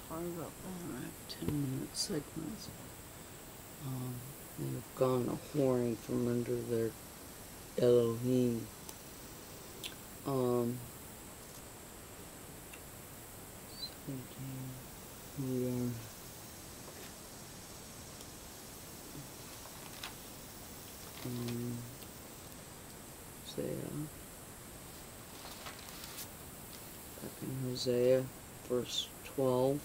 Sorry about that. I have 10-minute segments. They've gone a whoring from under their Elohim. 17. We are Hosea. Back in Hosea, verse 12.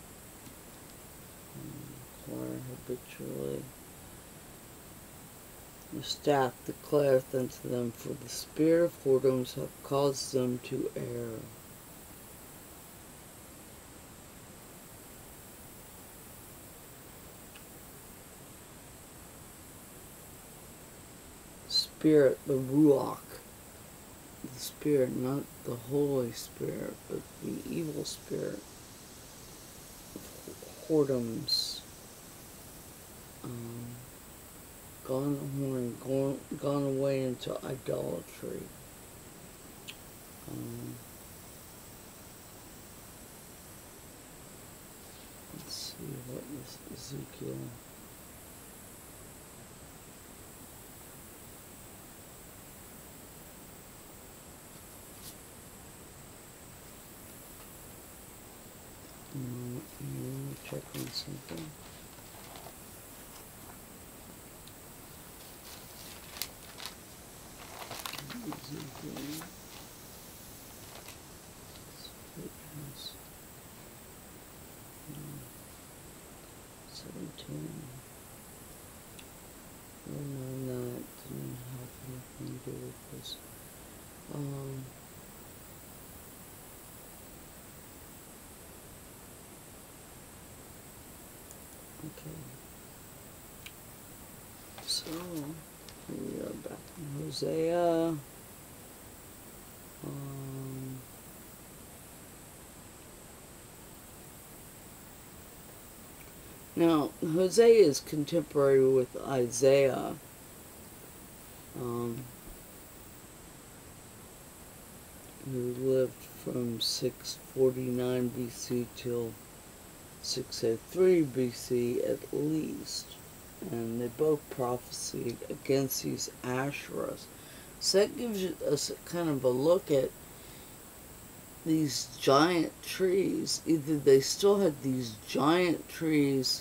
Inquire habitually. The staff declareth unto them, for the spirit of whoredoms hath caused them to err. Spirit, the Ruach. The Spirit, not the Holy Spirit, but the evil spirit of whoredoms. Gone a whoring, gone away into idolatry. Let's see, what is Ezekiel? Let me check on something. Ezekiel. 17. Oh no, that didn't have anything to do with this. Okay. So, we are back in Hosea. Now, Hosea is contemporary with Isaiah. Who lived from 649 BC till 603 BC at least. And they both prophesied against these Asherahs. So that gives us kind of a look at these giant trees. Either they still had these giant trees,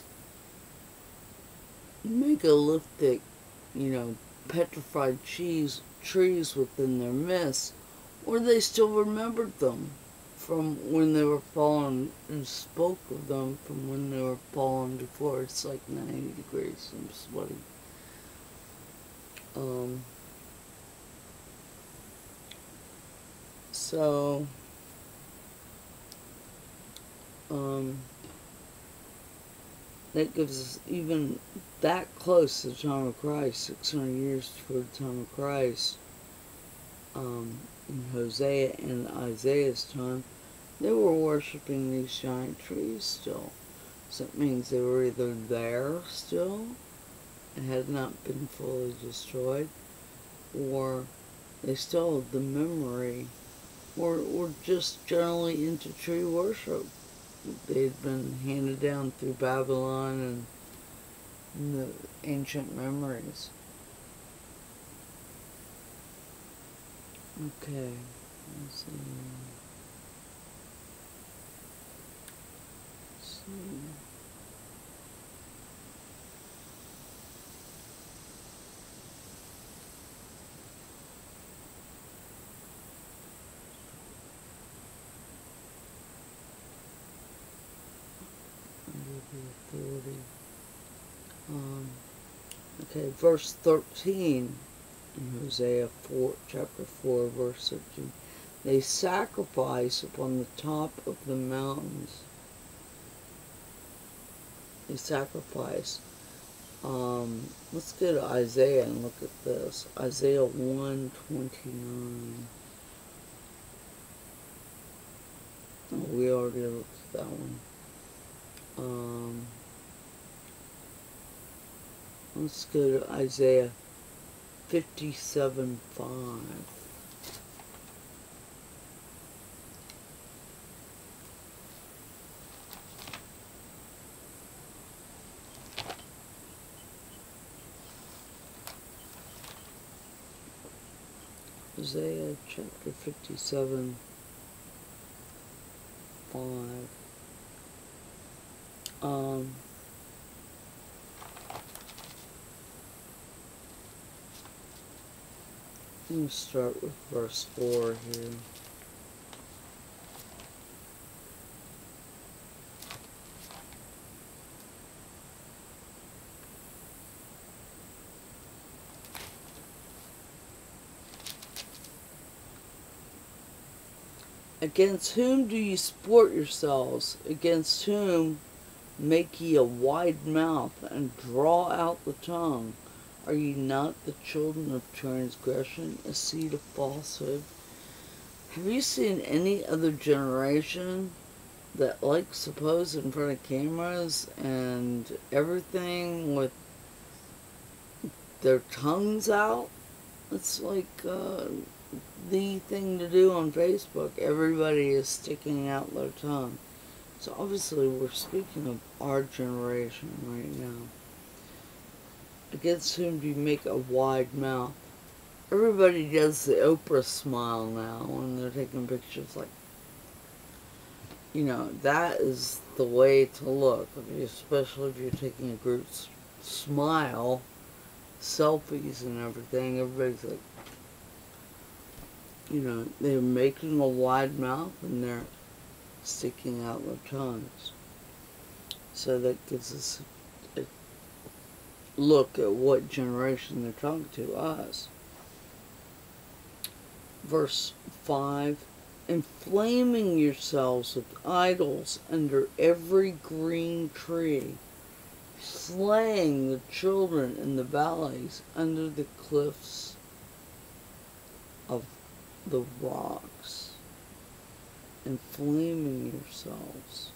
megalithic, petrified trees within their midst, or they still remembered them from when they were fallen and spoke of them from when they were fallen before. It's like 90 degrees. I'm sweating. So, that gives us even that close to the time of Christ, 600 years before the time of Christ, in Hosea and Isaiah's time, they were worshiping these giant trees still. So it means they were either there still and had not been fully destroyed, or they still had the memory, or just generally into tree worship. They'd been handed down through Babylon and the ancient memories. Okay, let's see. Authority. Okay, verse 13 in Hosea 4, chapter 4, verse 13. They sacrifice upon the top of the mountains. They sacrifice. Let's go to Isaiah and look at this. Isaiah 1:29. Oh, we already looked at that one. Let's go to Isaiah 57:5. Hosea chapter 57, 5. I'm going to start with verse 4 here. Against whom do ye sport yourselves? Against whom make ye a wide mouth, and draw out the tongue? Are ye not the children of transgression, a seed of falsehood? Have you seen any other generation that likes to pose in front of cameras and everything with their tongues out? It's like the thing to do on Facebook. Everybody is sticking out their tongue. So obviously we're speaking of our generation right now. Against whom do you make a wide mouth? Everybody does the Oprah smile now when they're taking pictures. Like, you know, that is the way to look, especially if you're taking a group smile, selfies and everything. Everybody's like, you know, they're making a wide mouth and they're sticking out their tongues. So that gives us a look at what generation they're talking to, us. Verse 5, inflaming yourselves with idols under every green tree, slaying the children in the valleys under the cliffs of the rocks, inflaming yourselves.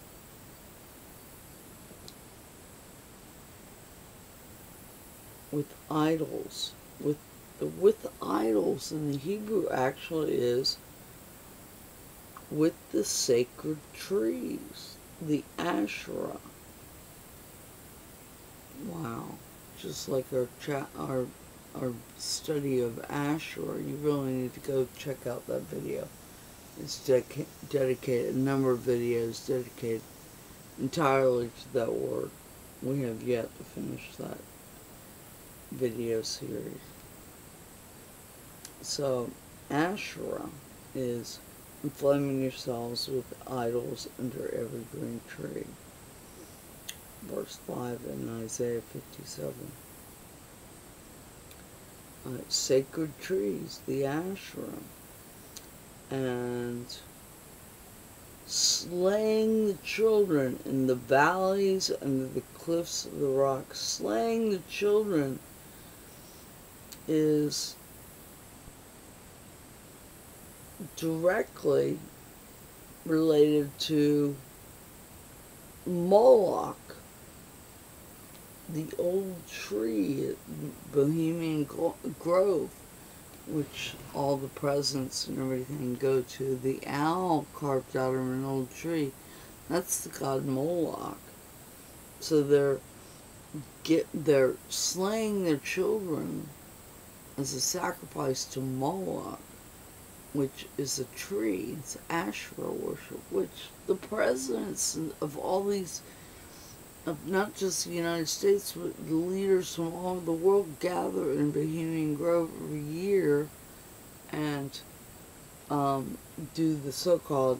With idols. With idols in the Hebrew actually is with the sacred trees, the Asherah. Wow. Just like our study of Asherah, you really need to go check out that video. It's dedicated, a number of videos dedicated entirely to that word. We have yet to finish that video series. So, Asherah is inflaming yourselves with idols under every green tree. Verse 5 in Isaiah 57. Sacred trees, the Asherah. And slaying the children in the valleys under the cliffs of the rocks. Slaying the children is directly related to Moloch, the old tree at Bohemian Grove, which all the presents and everything go to. The owl carved out of an old tree, that's the god Moloch. So they're slaying their children as a sacrifice to Moloch, which is a tree. It's Asherah worship, which the presidents of all these, of not just the United States, but the leaders from all over the world gather in Bohemian Grove every year and do the so-called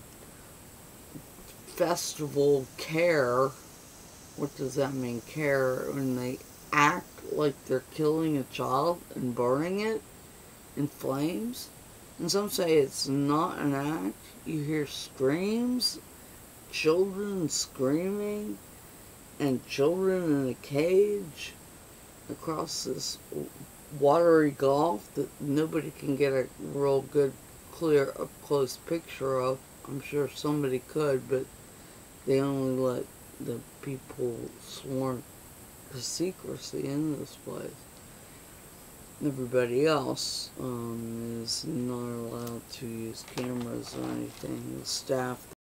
festival care. What does that mean, care? When they act like they're killing a child and burning it in flames. And some say it's not an act. You hear screams, children screaming, and children in a cage across this watery gulf that nobody can get a real good, clear, up-close picture of. I'm sure somebody could, but they only let the people sworn to secrecy in this place. Everybody else is not allowed to use cameras or anything. The staff